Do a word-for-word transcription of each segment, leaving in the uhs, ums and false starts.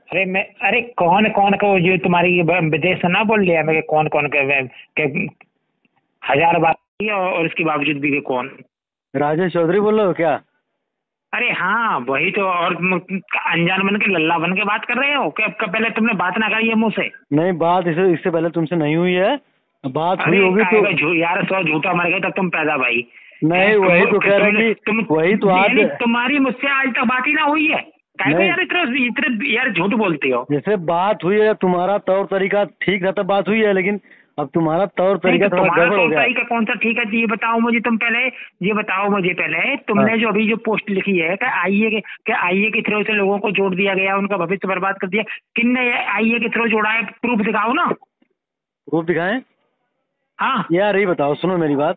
अरे मैं अरे कौन कौन को जो तुम्हारी ये ब- विदेश से ना बोल लिया मैं कि कौन कौन के, के हजार बात की और और इसके बावजूद भी कि कौन। राजेश चौधरी बोल रहे हो क्या? अरे हाँ वही तो। और तुम अनजान बन के लल्ला बन के बात कर रहे हो क्या? कब पहले तुमने बात ना करी है मुंह से? नहीं, बात इसे इससे पहले तुमसे नहीं हुई है। बात हुई अरे होगी काहे तो। का झू यार, सौ झूठा मर गए तब तुम पैदा भाई। हैं, नहीं, तुम वही तो कह रहे तुमने कि तुम वही तो आज। यानी तुम्हारी मुझसे आज तक बात ही ना हुई है। काहे को नहीं, यार इतने इतने यार झूठ बोलते हो? जैसे बात हुई है, तुम्हारा तौर तरीका ठीक रहता बात हुई है, लेकिन अब तुम्हारा तौर नहीं तरीका तो थोड़ा तुम्हारा गड़बड़ हो तौर गया। तरीका कौन सा ठीक है ये बताओ मुझे तुम पहले। ये बताओ मुझे पहले तुमने हाँ। जो अभी जो पोस्ट लिखी है कि आईए के कि आईए के थ्रू से लोगों को जोड़ दिया गया, उनका भविष्य बर्बाद कर दिया। किसने आईए के थ्रू जोड़ा है? प्रूफ दिखाओ ना। प्रूफ दिखाएं? हाँ यार ये बताओ, सुनो मेरी बात।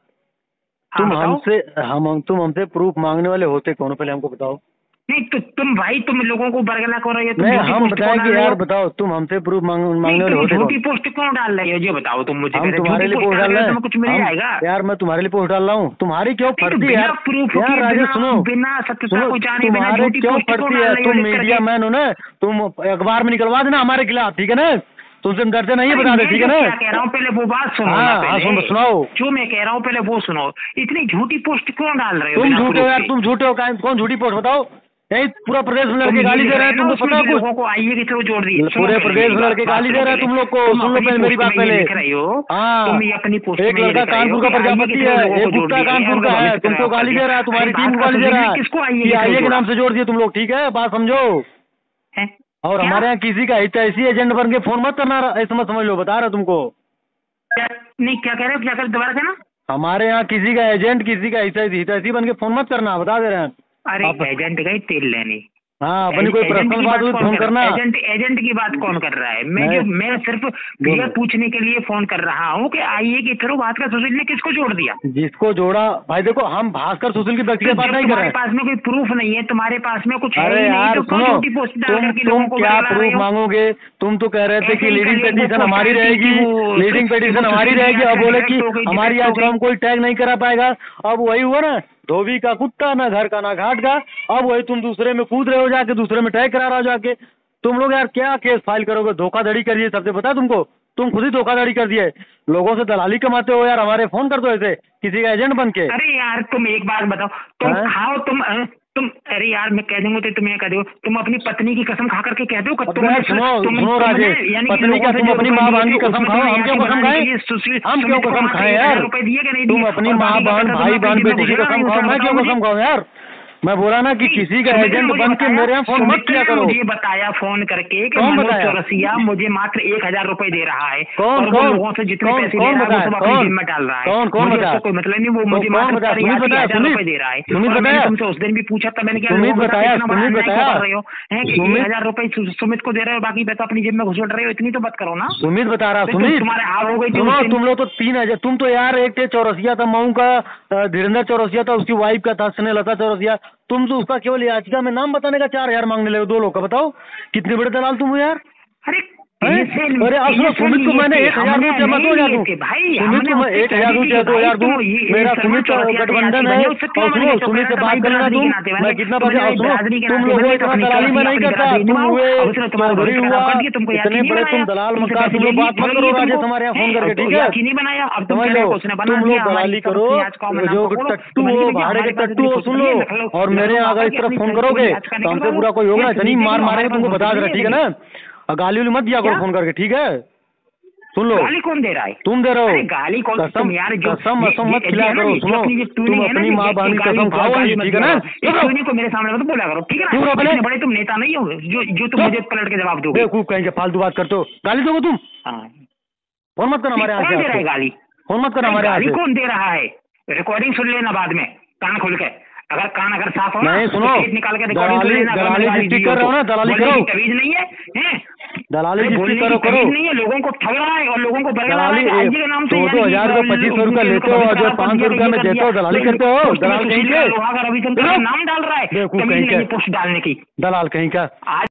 हाँ तुम बताओ। हमसे हम तुम हमसे प्रूफ मांगने वाले होते कौन हो, पहले हमको बताओ। नहीं तो तुम भाई तुम लोगों को बरगला कर रहे हो, तुम नहीं, झूठी हम पोस्ट बताएं क्यों कि डाल रहे यार हो? बताओ, तुम हमसे प्रूफ मांग, नहीं मांगने वाले तुम होते झूठी कौन? पोस्ट क्यों डाल रहे हो ये बताओ तुम मुझे हम पहले। तुम्हारे झूठी लिए पोस्ट पोस्ट डाल डाल रहे रहे हो हैं। तुम्हें कुछ मिल हम जाएगा? यार मैं तुम्हारे लिए पोस्ट डाल रहा हूँ, तुम्हारी क्यों नहीं तो फटती है बिना यार? प्रूफ यार के राजेश बिना सुनो बिना सत्यता सुनो, को जाने बिना तुम्हारे झूठी क्यों पोस्ट क्यों फटती डाल है? रहे हो तुम लिख मीडिया करके? मैन हो ना, तुम अखबार में निकलवा देना हमारे खिलाफ, ठीक है ना? तुमसे हम डरते नहीं है, अरे बता दे, मैं ठीक जो है ना? क्या कह रहा हूँ पहले वो बात सुनो ना हाँ हाँ, पहले। सुनो, सुनाओ। जो मैं कह रहा हूँ पहले वो सुनो। इतनी झूठी पोस्ट क्यों डाल रहे हो तुम बिना झूठे हो प्रूफ यार, के? तुम झूठे हो। काहे- कौन झूठी पोस्ट बताओ? यही पूरा प्रदेश में तुम लड़के ये गाली लिख दे रहे रहे हैं, हो ना तुमको उसमें पता है कि कुछ? लोगों को आईए की थ्रू जोड़ दिए। सुनो पूरे पहले प्रदेश मेरी में बात, लड़के बात गाली सुनो दे रहे हैं पहले। तुम लोग को। तुम सुन लो अपनी पहले मेरी पोस्ट बात में ये पहले। लिख रहे हो। हाँ, तुम ये अपनी पोस्ट एक में ये लड़का लिख रहे हो कानपुर का कि आईए प्रजापति की थ्रू है, लोगों एक को जोड़ गुप्ता दिया गया, कानपुर उनका का है, भविष्य तुमको खराब कर गाली दिया। दे रहा है, अरे तुम्हारी टीम बात को का गाली दे सुन रहा ले, है किसको आईए कि की थ्रू आइए के जोड़ा नाम से जोड़ दिए तुम लोग, ठीक है? बात समझो। है? और क्या हमारे यहाँ किसी का हितैषी एजेंट बन के फोन मत करना, ऐसा मत समझ लो, बता रहा तुमको। क्या- नहीं क्या कह रहे हो? क्या कर दोबारा कहना। हमारे यहाँ किसी का एजेंट, किसी का हितैषी हितैषी बन के फोन मत करना, बता दे रहे हैं अरे आप। एजेंट गए तेल लेने। हाँ, अपनी एज- कोई एजेंट पर्सनल की बात बात हुई कौन फोन कर करना। एजेंट एजेंट की बात कौन कर रहा है? मैं नहीं, जो मैं सिर्फ ये बोलो। पूछने के लिए फोन कर रहा हूँ कि आईए के थ्रू बात का सुशील ने किसको जोड़ दिया? जिसको जोड़ा भाई, देखो हम भास्कर सुशील की व्यक्तिगत तो बात जब नहीं कर तुम्हारे रहे हैं। पास में कोई प्रूफ नहीं है, तुम्हारे पास में कुछ है अरे ही नहीं, यार तो क्यों सुनो, झूठी पोस्ट डाल तुम करके तुम लोगों को क्या बरगला रहे प्रूफ हो? मांगोगे? तुम तो कह रहे थे ऐसे कि ही लीडिंग कल एक वो पिटीशन पोस्ट हमारी आई थी रहेगी, कि वो लीडिंग सु- पिटीशन वो हमारी सुशील की रहेगी। अब यात्रा बोले डिफेक्ट कि हो गई, हमारी डिफेक्ट हो यात्रा गई। में कोई टैग नहीं करा पाएगा। अब वही हुआ ना, धोबी का कुत्ता, ना घर का ना घाट का। अब वही तुम दूसरे में कूद रहे हो, जाके दूसरे में टैग करा रहे हो जाके। तुम लोग यार क्या केस फाइल करोगे? धोखाधड़ी करिए, सबसे पता है तुमको। तुम खुद ही धोखाधड़ी कर दिए, लोगों से दलाली कमाते हो यार। हमारे फोन कर दो ऐसे किसी का एजेंट बन के। अरे यार तुम एक बात बताओ, तुम हैं? खाओ तुम अ, तुम अरे यार मैं कह दूंगा तो तुम ये कह दो, तुम अपनी पत्नी की कसम खा करके कह दो कि अब तुमने यार सुनो तुम सुनो तुमने राजेश, यानी कि पत्नी लोगों का से तुम जो अपनी रुपए माँ लिए बहन थे की कसम उसमें खाओ, तुमने हम क्यों यादें कसम बनाने के खाएं? लिए सुशील हम क्यों सुमित को कसम मात्र खाएं एक हजार यार? रुपए दिए कि नहीं तुम दिए? अपनी और माँ बाकी का बहन पैसा भाई तुम बहन अपनी जेब में बेटी की घुसेड़ा कसम नहीं खाओ, उसे मैं बताओ क्यों मुझे। कसम खाऊं यार? मैं बोला ना कि किसी का सुमित ने एजेंट मुझे बन के बताया, मेरे यहाँ फोन मत सुमित किया ने करो। मुझे बताया फोन करके कि कौन मनोज बताया? चौरसिया मुझे मात्र एक हजार रुपए दे रहा है कौन और वो कौन लोगों से जितने कौन पैसे ले कौन रहा है वो बताया? सब अपनी कौन जेब में डाल रहा है। कौन कौन मुझे बताया? उससे कोई मतलब नहीं, वो मुझे कौन मात्र बताया? पर सुमित याद बताया? हजार रुपए सुमित दे रहा है। सुमित और मैंने बताया? तुमसे उस दिन भी पूछा था, मैंने क्या सुमित लोगों के साथ बताया? इतना बड़ा सुमित अन्याय क्यों बताया? कर रहे हो? हैं कि एक सुमित हजार रुपए सु- सुमित को दे रहे हो, बाकी पैसा अपनी जेब में घुसेड़ रहे हो, इतनी तो बात करो ना। सुमित बता रहा। नहीं, तो सुमित तुम्हारे हार हो गई थी सुनो, उस दिन। तुम लोग तो तीन हजार, तुम तो यार एक थे चौरसिया था मऊ का, अ, धीरेन्द्र चौरसिया था, उसकी वाइफ का था स्नेहलता चौरसिया। तुम तो उसका केवल याचिका में नाम बताने का चार हजार मांगने लगे, दो लोग का। बताओ कितने बड़े दलाल तुम हो यार। अरे हैं? पैसे अरे अब सुनो, पैसे सुमित को लिए मैंने थे, एक हजार हमने दूं, मैं नहीं दो हजार लिए दूं। थे भाई, सुमित हमने को मैं उससे एक कह हजार दी दूं थी चाहे कि दो भाई हजार दूं, तुम ये- मेरा ये शर्मा सुमित का चौरसिया के गठबंधन यात्री है। बने, उससे क्यों और बने? सुनो, तो सुमित कह से रहा था बात भाई कर लेना बिरादरी के तुम, नाते बने, मैं कितना तुमने बजे। और भाई सुनो, बिरादरी के तुम नाते लोगों बने, तो इतना अपनी दलाली में कसम नहीं अपनी करता। बिरादरी तुम निभाओ। हुए अब उसने तुम्हारा चौधरी भविष्य खराब हुआ, कर दिया, तुमको याद इतने नहीं बड़े तुम बनाया, दलाल तुमसे मक्कार, पैसे तुम ले लोग लिए, बात मत ठग करो लिए राजेश तुमको। हमारे यहाँ फोन हैं, करके, तो ठीक है? याद ही नहीं बनाया। अब तुम समझ कह रहे लो, हो उसने बना तुम दिया, लोग हमारी दलाली सब करो, अपनी आज का जो नाम पकड़ो, टट्टू समझ हो, लीजिए भाड़े के हमारे पास टट्टू इतनी हो, फुर्सत सुन नहीं लो। है, लखनऊ और मेरे यहाँ अगर इस तरह फोन करोगे तो हमसे पूरा कोई होगा ना, चनी मार मारेगा तुमको, बता दे रहा, ठीक है ना? और गाली उली मत दिया करो फोन करके, ठीक है? सुन लो, गाली कौन दे रहा है? तुम दे रहे अरे हो गाली कौन? कसम, तुम यार जो कसम ये- कसम मत ये- खिलाया ये है ना, करो। ये जो सुनो, अपनी जो तुम ट्यूनिंग है ना, अपनी ये- माँ ये बहन की गाली कसम खाओ, गाली मत ठीक है दिया ना? करो। ये चुप रहो। ट्यूनिंग को मेरे सामने मत बोला करो, ठीक है चुप ना? रहो पहले। इतने बड़े तुम नेता नहीं हो जो जो तुम मुझे पलट के जवाब दोगे। बेवकूफ कहीं के फालतू बात करते हो, गाली दोगे तुम? हाँ, फोन मत करना हमारे यहाँ कौन से दे रहा है आपको। गाली? फोन मत करना अरे हमारे यहाँ गाली से। कौन दे रहा है? रिकॉर्डिंग सुन लेना बाद में कान खोल के। अगर कान अगर साफ हो ना नहीं, तो सुनो, टेप निकाल के रिकॉर्डिंग सुन दलाली लेना। अगर दलाली मैंने गाली जिसकी दी कर हो रहे हो तो ना, दलाली बोलने करो, की तमीज नहीं है, हैं? दलाली अरे जिसकी बोलने करो की करो। तमीज नहीं है, लोगों को ठग रहा है और लोगों को बरगला रहा है दलाली कि आईजी के नाम से दो यानी दो कि हजार रुपये पच्चीस सौ रुपया उनके- लेते उनका हो और भविष्य जो खराब कर पाँच सौ दिया, रुपया ये में कर देते दिया। हो, दलाली तो करते हो, पोस्ट में दलाल कहीं सुशील के। लोहागर रविशंकर का नाम डाल रहा है, बेवकूफ तमीज कहीं नहीं है के। पोस्ट डालने की। दलाल कहीं का। आज